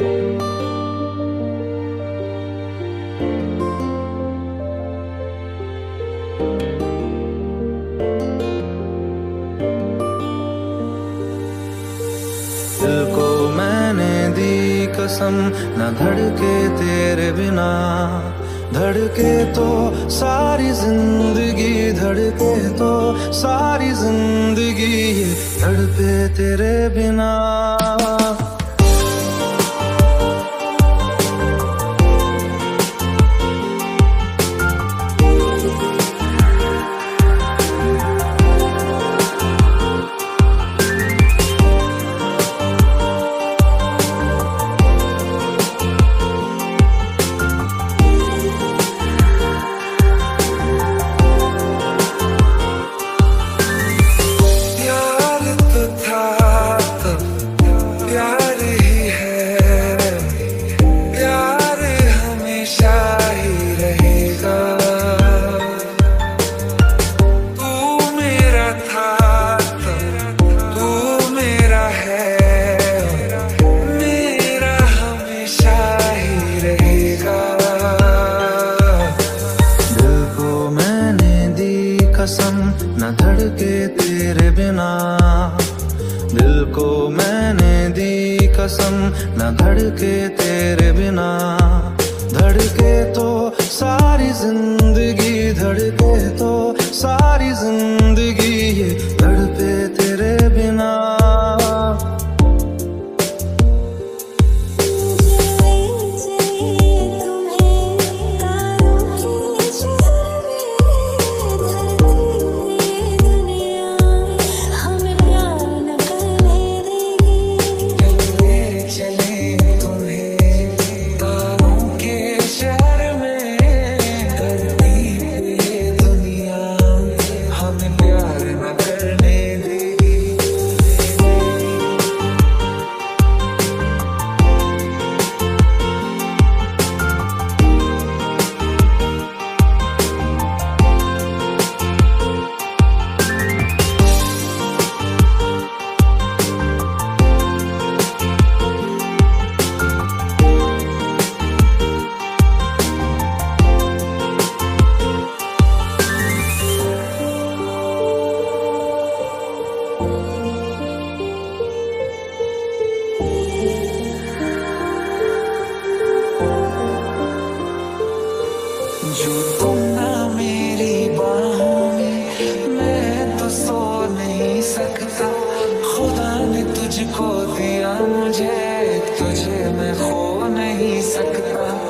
दिल को मैंने दी कसम, न धड़के तेरे बिना। धड़के तो सारी जिंदगी, धड़के तो सारी जिंदगी, ये धड़के तेरे बिना। कसम न धड़के तेरे बिना। दिल को मैंने दी कसम, न धड़के तेरे बिना। धड़के तो सारी जिंदगी, धड़के तो सारी जिंदगी, ये धड़के तेरे बिना। जो तुम ना मेरी बाहों में, मैं तो सो नहीं सकता। खुदा ने तुझको दिया मुझे, तुझे मैं खो नहीं सकता।